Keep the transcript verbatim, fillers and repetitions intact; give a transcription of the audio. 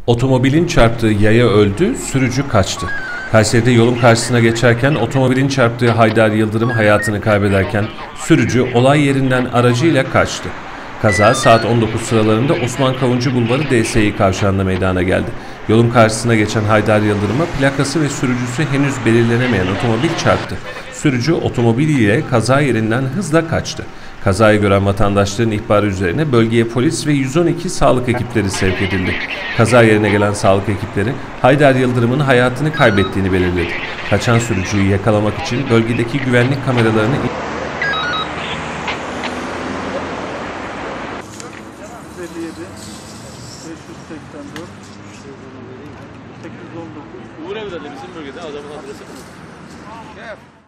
Otomobilin çarptığı yaya öldü, sürücü kaçtı. Kayseri'de yolun karşısına geçerken otomobilin çarptığı Haydar Yıldırım hayatını kaybederken sürücü olay yerinden aracıyla kaçtı. Kaza saat on dokuz sıralarında Osman Kavuncu Bulvarı D S İ kavşağında meydana geldi. Yolun karşısına geçen Haydar Yıldırım'a plakası ve sürücüsü henüz belirlenemeyen otomobil çarptı. Sürücü otomobiliyle kaza yerinden hızla kaçtı. Kazayı gören vatandaşların ihbarı üzerine bölgeye polis ve yüz on iki sağlık ekipleri sevk edildi. Kaza yerine gelen sağlık ekipleri Haydar Yıldırım'ın hayatını kaybettiğini belirledi. Kaçan sürücüyü yakalamak için bölgedeki güvenlik kameralarını elli yedi beş yüz seksen dört sekiz yüz on dokuz Uğur Evler'de bizim bölgede adamın adresi bu.